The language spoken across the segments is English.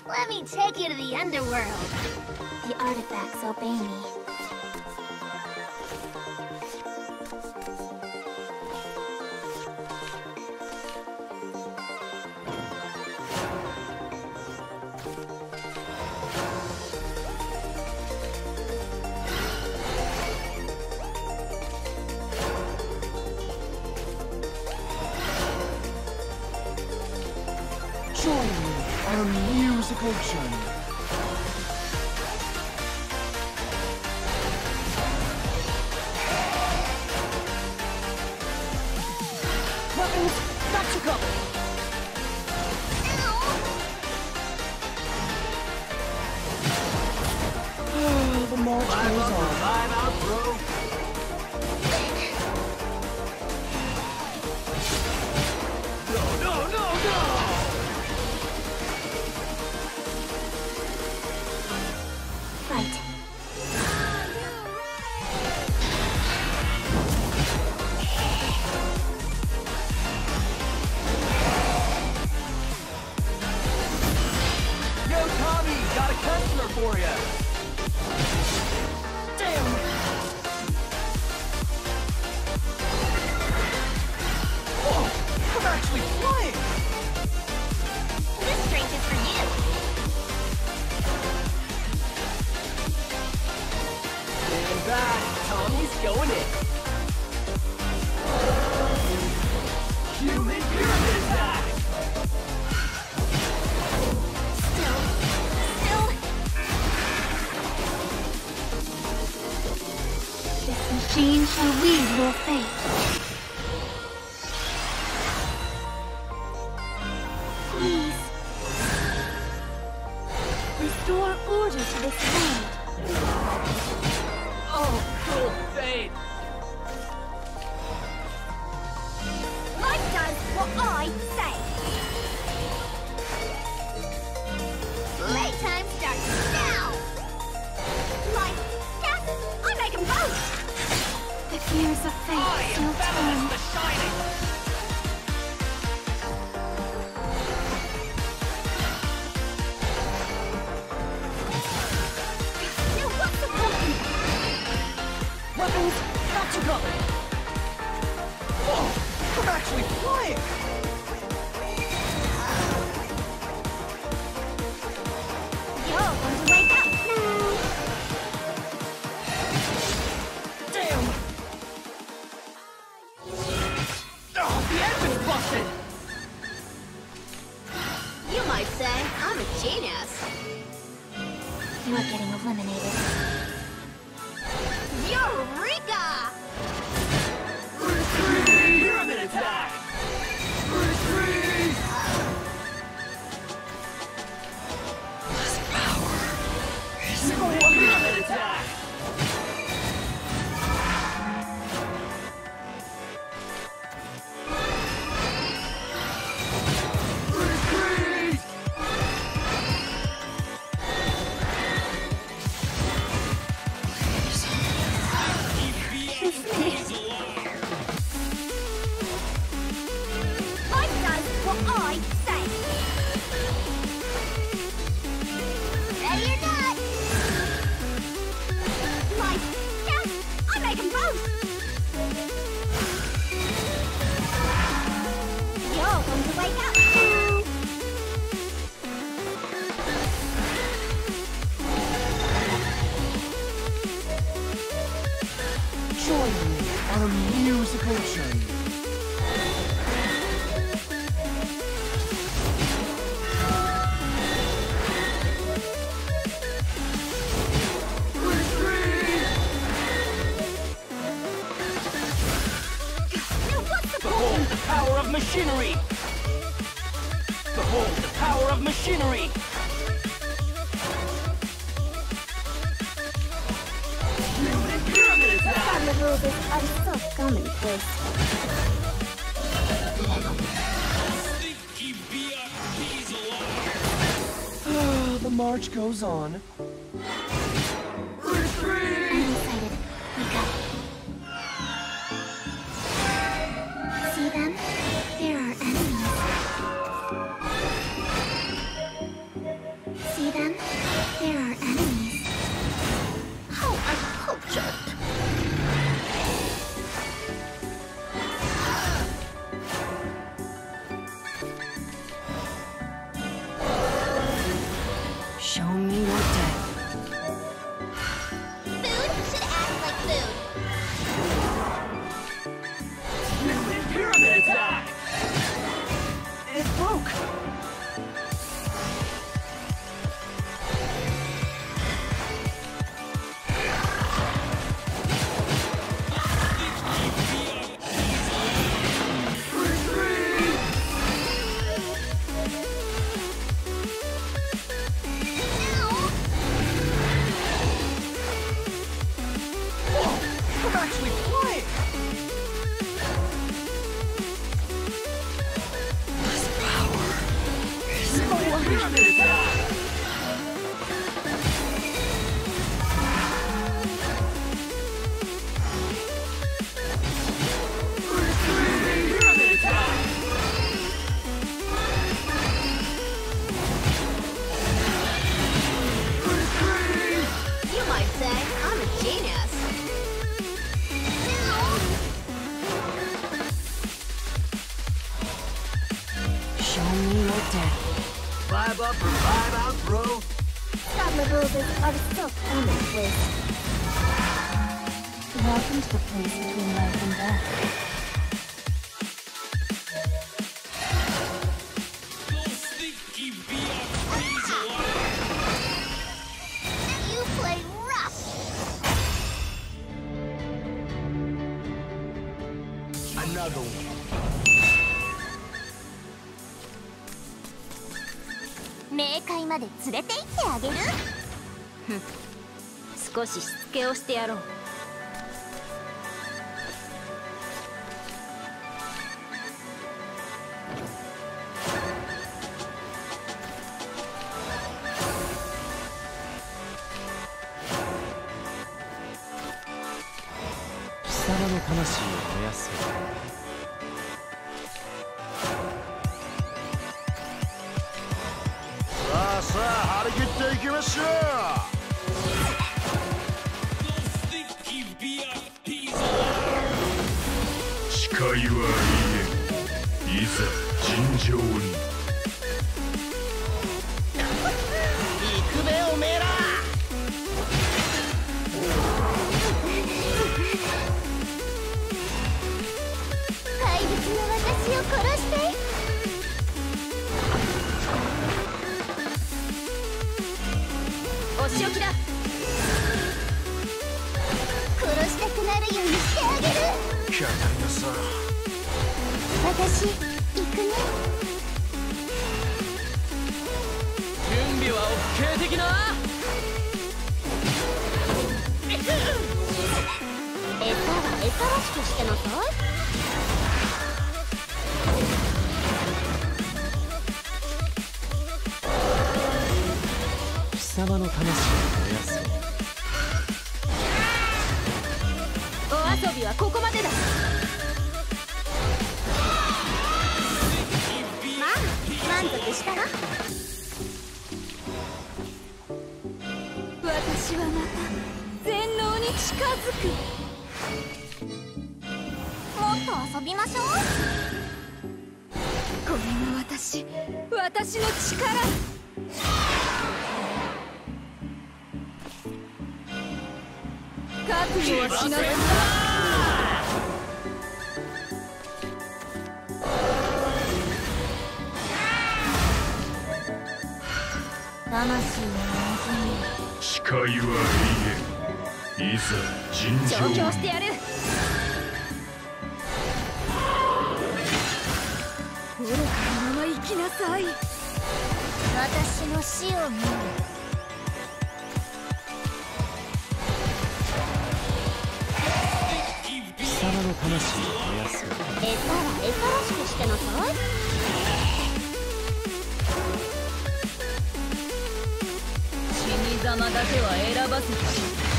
Let me take you to the underworld. The artifacts obey me. Join me on a musical journey. Weapons, got you covered. Oh, the march goes on. Vibe out, bro. No! Right. Yo, Tommy, got a customer for ya. Damn! Whoa! I'm actually flying! This drink is for you. Stand back. Tommy's going in. Human pyramid attack. Still. This machine shall weave your fate. Please. Restore order to this world. Oh, cool fade. Life does what I say. Playtime starts now. Life, death, I make them both. The gears of fate I am still Fabulous turn. the Shining. Now what's the problem? Weapons, got you covered. Whoa! I'm actually flying! You're going to wake up now. Damn! Oh, the engine's busted. You might say I'm a genius. You are getting eliminated. Eureka! Pyramid attack. Pyramid attack. Life does what I say. Ready or not? Life, death, I make them both. You're going to wake up now. Join me on a musical journey. Now what's the Behold problem? the power of machinery. Behold the power of machinery. Human pyramid attack. The rules are so commonplace. The march goes on. I'm excited. Wake up. See them? There are enemies. joke. 5 up or 5 out, bro. Stop maneuvers are so commonplace. Welcome to the place between life and death. You play rough. Another one. 冥界まで連れて行ってあげる。 少ししつけをしてやろう。 貴様の魂を燃やす。 さあさあ、張り切っていきましょう。 誓いは言えん。いざ尋常に。 行くべおめえら。 怪物の私を殺して。 お仕置きだ。 殺したくなるようにしてあげる。 キャタリナさん。 私行くね。 準備は OK 的な。 餌は餌らしくしてなさい。 貴様の魂を燃やす。 お遊びはここまでだ。 まあ満足したら。 私はまた全能に近づく。 もっと遊びましょう。 これが私の力。覚悟はしなさい。 魂の誓いは言えん。いざ尋調常に。 教してやる。愚かなまま生きなさい。 私の死を見る。 貴様の魂を燃やす。 餌は餌らしくしてなさい。 死に様だけは選ばせた。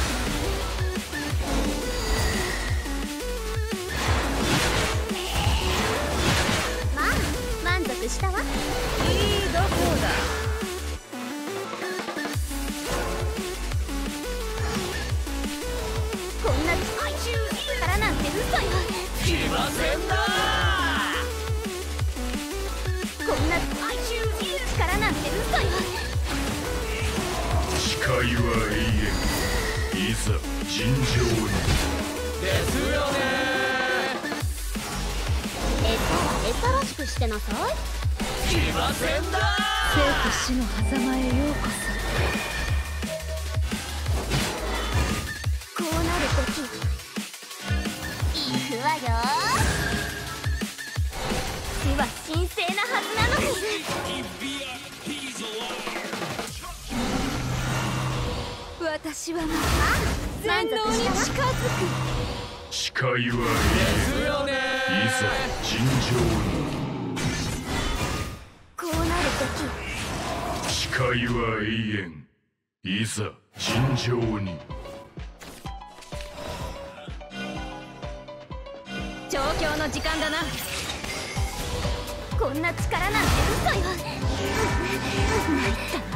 まあ満足したわ。 いいどこだ。 こんな力なんて嘘よ。 来ませんな。 こんな力なんて嘘よ。 誓いは言えん。いざ尋常に。 ですよね。 餌は餌らしくしてなさい。 騎馬戦だ。 生と死の狭間へようここうなる時行くわよ。死は神聖なはずなのに。 そ。私はまた全能に近づく。 誓いはですよね。 いざ尋常に。 こうなる誓いは永遠。いざ尋常に。 調教の時間だな。 時こんな力なんて嘘よ。まった